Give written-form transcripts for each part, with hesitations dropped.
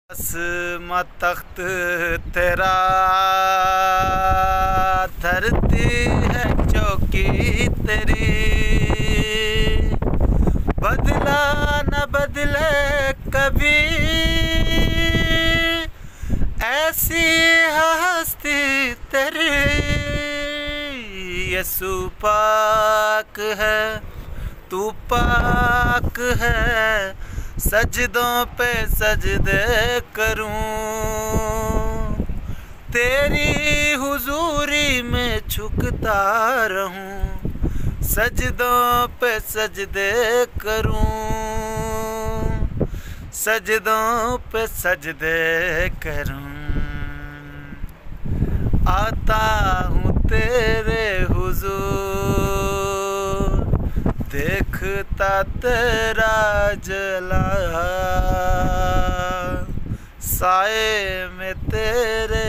आसमां तख्त तेरा, धरती है चौकी तेरी। बदला न बदले कभी, ऐसी हस्ती तेरी। यसु पाक है, तू पाक है, सजदों पे सजदे करूं। तेरी हुजूरी में झुकता रहूं, सजदों पे सजदे करूं, सजदों पे सजदे करूं। आता हूँ तेरे हुजूर, देखता तेरा जलाल, साए में तेरे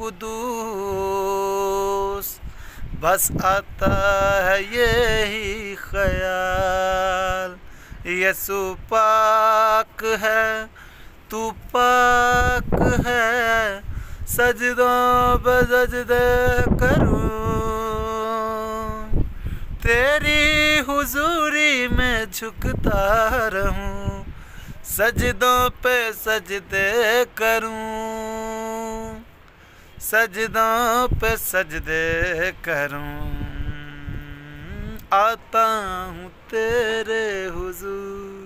कुदूस। बस आता है यही ख्याल, यसु पाक है, तू पाक है, सजदों पे सजदे करूं। तेरी हुजूरी में झुकता रहूं, सजदों पे सजदे करूं, सजदों पे सजदे करूं। आता हूँ तेरे हुजूर।